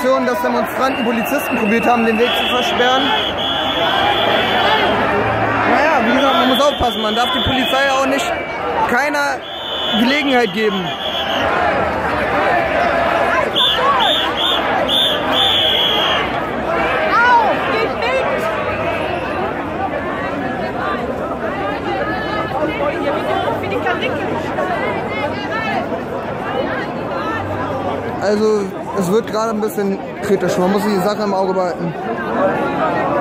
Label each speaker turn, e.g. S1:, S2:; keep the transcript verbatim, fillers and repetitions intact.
S1: Situation, dass Demonstranten Polizisten probiert haben, den Weg zu versperren. Naja, wie gesagt, man muss aufpassen, man darf die Polizei auch nicht keiner Gelegenheit geben. Also es wird gerade ein bisschen kritisch, man muss die Sache im Auge behalten.